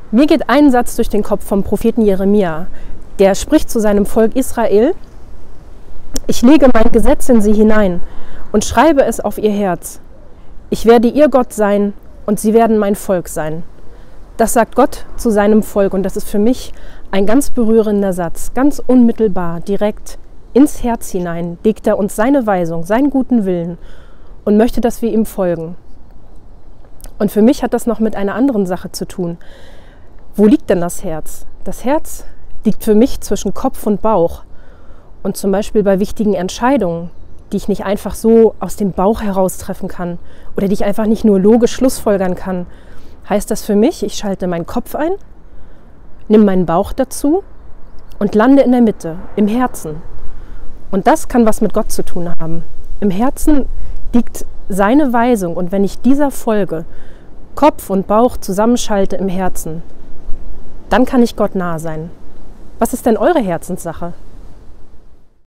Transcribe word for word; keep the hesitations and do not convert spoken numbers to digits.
Mir geht ein Satz durch den Kopf vom Propheten Jeremia. Der spricht zu seinem Volk Israel: Ich lege mein Gesetz in sie hinein und schreibe es auf ihr Herz. Ich werde ihr Gott sein und sie werden mein Volk sein. Das sagt Gott zu seinem Volk und das ist für mich ein ganz berührender Satz. Ganz unmittelbar, direkt ins Herz hinein legt er uns seine Weisung, seinen guten Willen und möchte, dass wir ihm folgen. Und für mich hat das noch mit einer anderen Sache zu tun. Wo liegt denn das Herz? Das Herz liegt für mich zwischen Kopf und Bauch. Und zum Beispiel bei wichtigen Entscheidungen, die ich nicht einfach so aus dem Bauch heraus treffen kann oder die ich einfach nicht nur logisch schlussfolgern kann, heißt das für mich, ich schalte meinen Kopf ein, nimm meinen Bauch dazu und lande in der Mitte, im Herzen. Und das kann was mit Gott zu tun haben. Im Herzen liegt seine Weisung und wenn ich dieser folge, Kopf und Bauch zusammenschalte im Herzen, dann kann ich Gott nahe sein. Was ist denn eure Herzenssache?